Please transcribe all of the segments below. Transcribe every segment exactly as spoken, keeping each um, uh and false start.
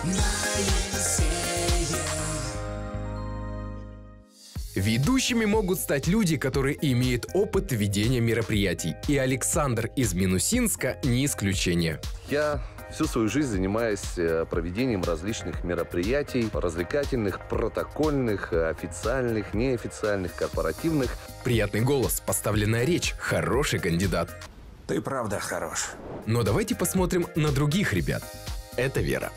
Ведущими могут стать люди, которые имеют опыт ведения мероприятий. И Александр из Минусинска не исключение. Я всю свою жизнь занимаюсь проведением различных мероприятий, развлекательных, протокольных, официальных, неофициальных, корпоративных. Приятный голос, поставленная речь, хороший кандидат. Ты правда хорош. Но давайте посмотрим на других ребят. Это Вера.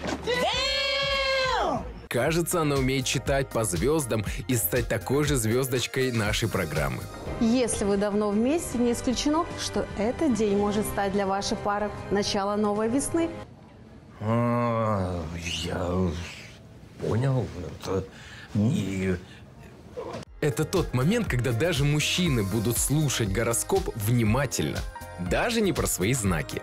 Кажется, она умеет читать по звездам и стать такой же звездочкой нашей программы. Если вы давно вместе, не исключено, что этот день может стать для вашей пары начало новой весны. А, я понял. Это не... Это тот момент, когда даже мужчины будут слушать гороскоп внимательно. Даже не про свои знаки.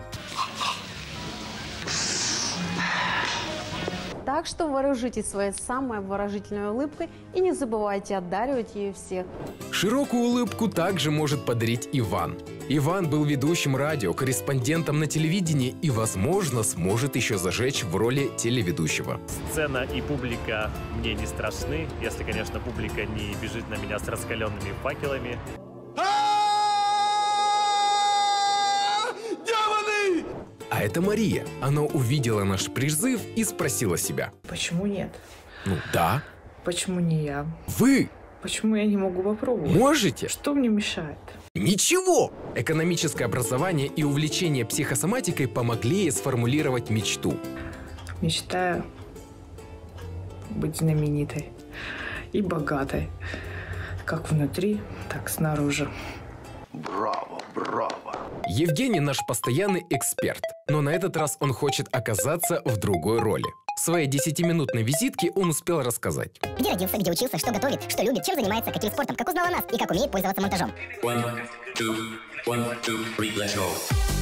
Так что вооружитесь своей самой обворожительной улыбкой и не забывайте одаривать ее всех. Широкую улыбку также может подарить Иван. Иван был ведущим радио, корреспондентом на телевидении и, возможно, сможет еще зажечь в роли телеведущего. Сцена и публика мне не страшны, если, конечно, публика не бежит на меня с раскаленными факелами. А это Мария. Она увидела наш призыв и спросила себя. Почему нет? Ну да. Почему не я? Вы Почему я не могу попробовать? можете? Что мне мешает? Ничего! Экономическое образование и увлечение психосоматикой помогли ей сформулировать мечту. Мечтаю быть знаменитой и богатой. Как внутри, так снаружи. Браво, браво. Евгений наш постоянный эксперт, но на этот раз он хочет оказаться в другой роли. В своей десятиминутной визитке он успел рассказать. Где родился, где учился, что готовит, что любит, чем занимается, каким спортом, как узнал о нас и как умеет пользоваться монтажом. One, two, one, two, three, let's go.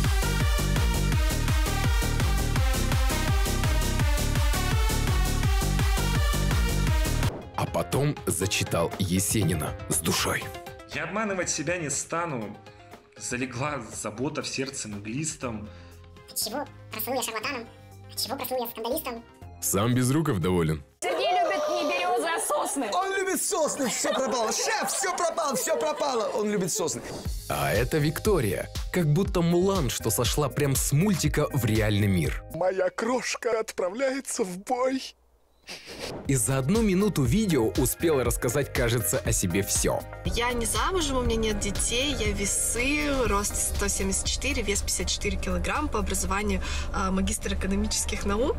А потом зачитал Есенина с душой. Я обманывать себя не стану. Залегла забота в сердце мглистом. Чего прослыл я шарлатаном? Чего прослыл я скандалистом? Сам Безруков доволен. Сергей любит не березы, а сосны. Он любит сосны, все пропало. Шеф, все пропало, все пропало. Он любит сосны. А это Виктория. Как будто Мулан, что сошла прям с мультика в реальный мир. Моя крошка отправляется в бой. И за одну минуту видео успела рассказать, кажется, о себе все. Я не замужем, у меня нет детей, я весы, рост сто семьдесят четыре, вес пятьдесят четыре килограмма, по образованию э, магистр экономических наук.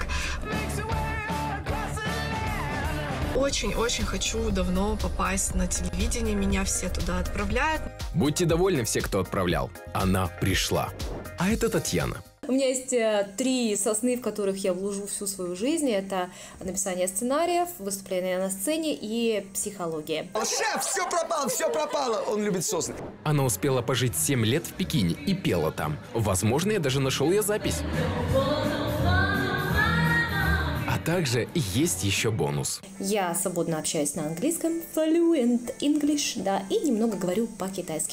Очень-очень хочу давно попасть на телевидение, меня все туда отправляют. Будьте довольны все, кто отправлял. Она пришла. А это Татьяна. У меня есть три сосны, в которых я вложу всю свою жизнь. Это написание сценариев, выступление на сцене и психология. Шеф, все пропало, все пропало. Он любит сосны. Она успела пожить семь лет в Пекине и пела там. Возможно, я даже нашел ее запись. А также есть еще бонус. Я свободно общаюсь на английском, fluent English, да, и немного говорю по-китайски.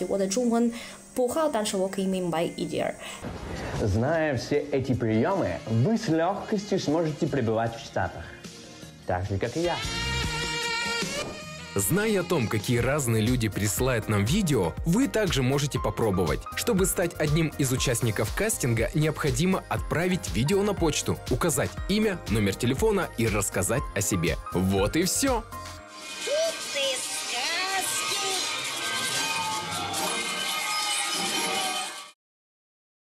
Зная все эти приемы, вы с легкостью сможете пребывать в Штатах. Так же, как и я. Зная о том, какие разные люди присылают нам видео, вы также можете попробовать. Чтобы стать одним из участников кастинга, необходимо отправить видео на почту, указать имя, номер телефона и рассказать о себе. Вот и все.